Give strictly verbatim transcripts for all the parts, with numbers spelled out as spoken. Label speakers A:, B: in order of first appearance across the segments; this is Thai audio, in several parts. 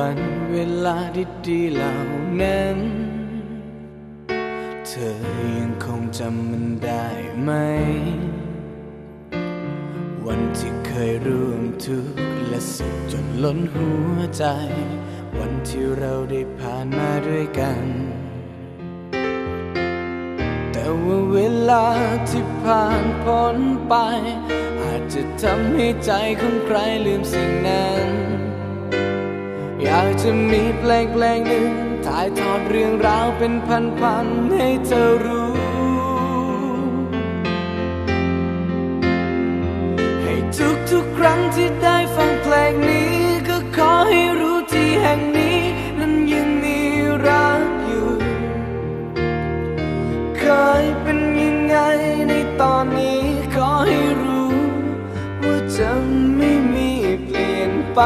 A: วันเวลาดีๆเหล่านั้นเธอยังคงจำมันได้ไหมวันที่เคยร่วมทุกข์และสุขจนล้นหัวใจวันที่เราได้ผ่านมาด้วยกันแต่ว่าเวลาที่ผ่านพ้นไปอาจจะทำให้ใจของใครลืมสิ่งนั้นอยากจะมีเพลงเพลงหนึ่งถ่ายทอดเรื่องราวเป็นพันๆให้เธอรู้ให้ทุกๆครั้งที่ได้ฟังเพลงนี้ก็ขอให้รู้ที่แห่งนี้นั้นยังมีรักอยู่เคยเป็นยังไงในตอนนี้ขอให้รู้ว่าจะไม่มีเปลี่ยนไป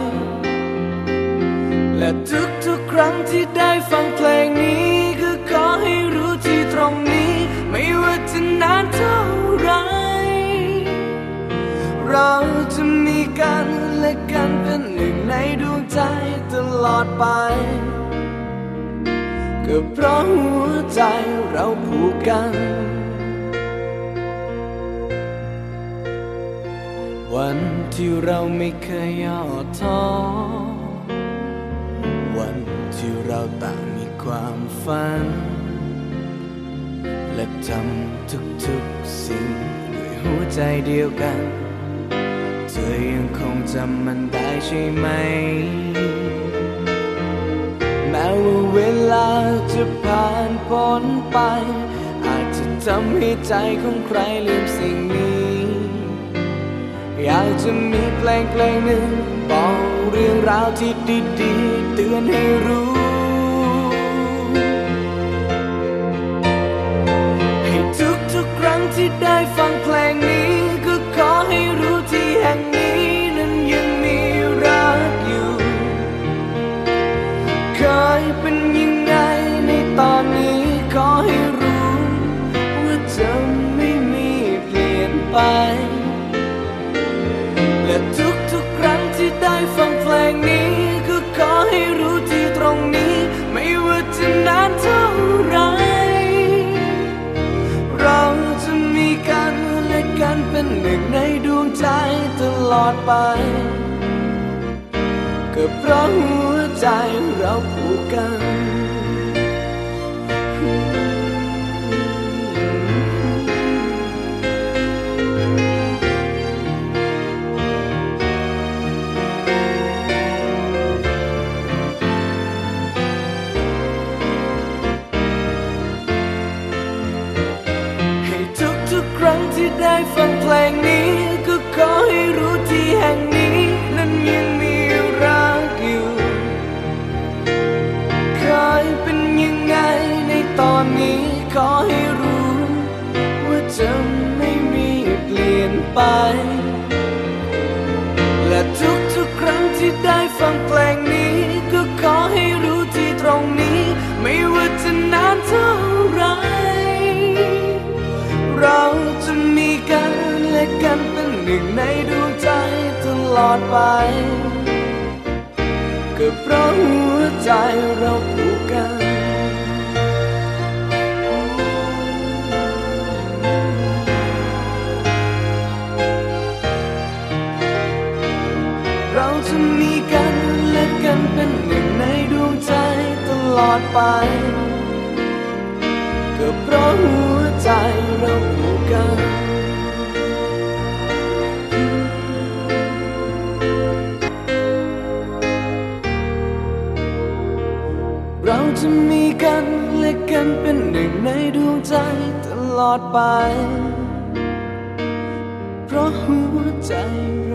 A: และทุกๆครั้งที่ได้ฟังเพลงนี้ก็ขอให้รู้ที่ตรงนี้ไม่ว่าจะนานเท่าไรเราจะมีกันและกันเป็นหนึ่งในดวงใจตลอดไปก็เพราะหัวใจเราผูกกันวันที่เราไม่เคยย่อท้อวันที่เราต่างมีความฝันและทำทุกๆสิ่งด้วยหัวใจเดียวกันเธอยังคงจำมันได้ใช่ไหมแม้ว่าเวลาจะผ่านพ้นไปอาจจะทำให้ใจของใครลืมสิ่งนี้อยากจะมีเพลงเพลงหนึ่งบอกเรื่องราวที่ดีๆเตือนให้รู้ให้ทุกๆครั้งที่ได้ฟังเพลงนี้ก็ขอให้รู้ที่แห่งนี้นั้นยังมีรักอยู่เคยเป็นยังไงในตอนนี้ขอให้รู้ว่าจะไม่มีเปลี่ยนไปและทุกๆครั้งที่ได้ฟังเพลงนี้ก็ขอให้รู้ที่ตรงนี้ไม่ว่าจะนานเท่าไรเราจะมีกันและกันเป็นหนึ่งในดวงใจตลอดไปก็เพราะหัวใจเราผูกกันที่ได้ฟังเพลงนี้ก็ขอให้รู้ที่แห่งนี้นั้นยังมีรักอยู่เคยเป็นยังไงในตอนนี้ขอให้รู้ว่าจะไม่มีเปลี่ยนไปและทุกๆครั้งที่ได้ฟังเพลงนี้ก็ขอให้รู้ที่ตรงนี้ไม่ว่าจะนานเท่าไรเราจะมีกันและกันเป็นหนึ่งในดวงใจตลอดไปก็เพราะหัวใจเราผูกกันเราจะมีกันและกันเป็นหนึ่งในดวงใจตลอดไปก็เพราะหัวใจเราผูกกันเราจะมีกันและกันเป็นหนึ่งในดวงใจตลอดไปเพราะหัวใจ